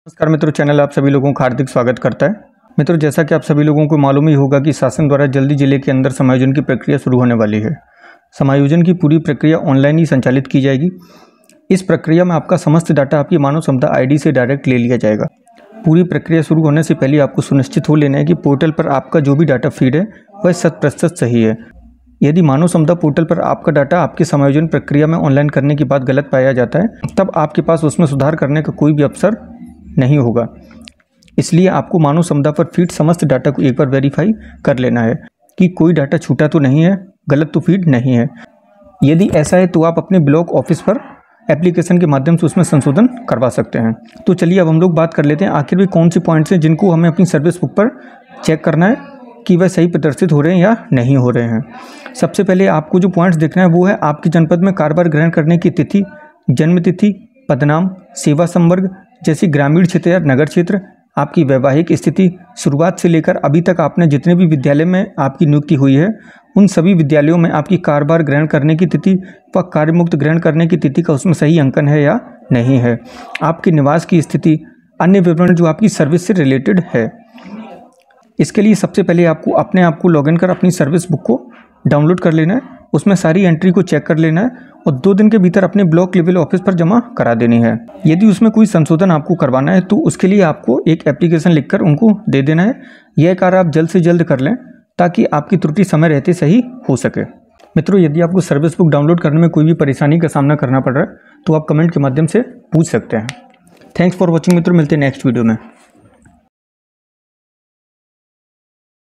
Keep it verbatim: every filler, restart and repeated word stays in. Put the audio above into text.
नमस्कार मित्रों, चैनल आप सभी लोगों का हार्दिक स्वागत करता है। मित्रों, जैसा कि आप सभी लोगों को मालूम ही होगा कि शासन द्वारा जल्दी जिले के अंदर समायोजन की प्रक्रिया शुरू होने वाली है। समायोजन की पूरी प्रक्रिया ऑनलाइन ही संचालित की जाएगी। इस प्रक्रिया में आपका समस्त डाटा आपकी मानव क्षमता आईडी से डायरेक्ट ले लिया जाएगा। पूरी प्रक्रिया शुरू होने से पहले आपको सुनिश्चित हो लेना है कि पोर्टल पर आपका जो भी डाटा फीड है वह शत प्रतिशत सही है। यदि मानव क्षमता पोर्टल पर आपका डाटा आपके समायोजन प्रक्रिया में ऑनलाइन करने के बाद गलत पाया जाता है, तब आपके पास उसमें सुधार करने का कोई भी अवसर नहीं होगा। इसलिए आपको मानव क्षमता पर फीड समस्त डाटा को एक बार वेरीफाई कर लेना है कि कोई डाटा छूटा तो नहीं है, गलत तो फीड नहीं है। यदि ऐसा है तो आप अपने ब्लॉक ऑफिस पर एप्लीकेशन के माध्यम से उसमें संशोधन करवा सकते हैं। तो चलिए अब हम लोग बात कर लेते हैं आखिर भी कौन से पॉइंट्स हैं जिनको हमें अपनी सर्विस बुक पर चेक करना है कि वह सही प्रदर्शित हो रहे हैं या नहीं हो रहे हैं। सबसे पहले आपको जो पॉइंट्स देखना है वो है आपकी जनपद में कारोबार ग्रहण करने की तिथि, जन्म तिथि, पदनाम, सेवा संवर्ग जैसे ग्रामीण क्षेत्र या नगर क्षेत्र, आपकी वैवाहिक स्थिति, शुरुआत से लेकर अभी तक आपने जितने भी विद्यालय में आपकी नियुक्ति हुई है उन सभी विद्यालयों में आपकी कारोबार ग्रहण करने की तिथि व कार्यमुक्त ग्रहण करने की तिथि का उसमें सही अंकन है या नहीं है, आपके निवास की स्थिति, अन्य विवरण जो आपकी सर्विस से रिलेटेड है। इसके लिए सबसे पहले आपको अपने आप को लॉगिन कर अपनी सर्विस बुक को डाउनलोड कर लेना है, उसमें सारी एंट्री को चेक कर लेना है और दो दिन के भीतर अपने ब्लॉक लेवल ऑफिस पर जमा करा देनी है। यदि उसमें कोई संशोधन आपको करवाना है तो उसके लिए आपको एक एप्लीकेशन लिखकर उनको दे देना है। यह कार्य आप जल्द से जल्द कर लें ताकि आपकी त्रुटि समय रहते सही हो सके। मित्रों, यदि आपको सर्विस बुक डाउनलोड करने में कोई भी परेशानी का सामना करना पड़ रहा है तो आप कमेंट के माध्यम से पूछ सकते हैं। थैंक्स फॉर वॉचिंग मित्रों, मिलते हैं नेक्स्ट वीडियो में।